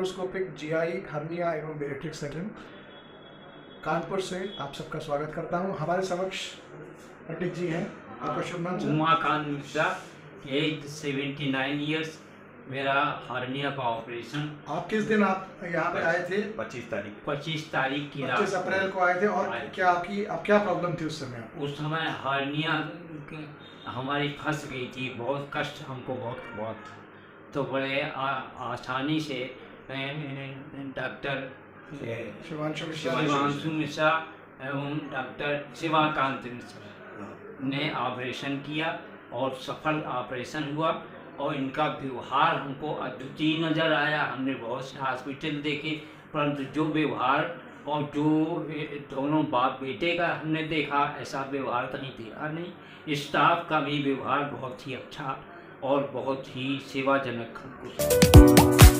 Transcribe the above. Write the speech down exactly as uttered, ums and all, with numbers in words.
Laparoscopic GI hernia एवं बेरेट्रिक surgeon Kanpur से आप सबका स्वागत करता हूं। हमारे समक्ष पंडित जी हैं। आपका शुभ नाम? Umakant Mishra, age seventy nine years. मेरा हार्निया का ऑपरेशन। आप किस दिन आप यहाँ पे आए थे? पच्चीस तारीख पच्चीस तारीख की पच्चीस अप्रैल को आए थे। और आए। क्या आपकी अब क्या प्रॉब्लम थी उस समय? उस समय हार्निया हमारी फंस गई थी, बहुत कष्ट हमको बहुत बहुत तो बड़े आ, आसानी से डॉक्टर शिवांशु मिश्रा शिवांशु मिश्रा एवं डॉक्टर शिवाकांत मिश्रा ने ऑपरेशन किया और सफल ऑपरेशन हुआ। और इनका व्यवहार हमको अद्वितीय नज़र आया। हमने बहुत से हॉस्पिटल देखे, परंतु जो व्यवहार और जो दोनों बाप बेटे का हमने देखा, ऐसा व्यवहार कहीं देखा नहीं। स्टाफ का भी व्यवहार बहुत ही अच्छा और बहुत ही सेवाजनक हमको।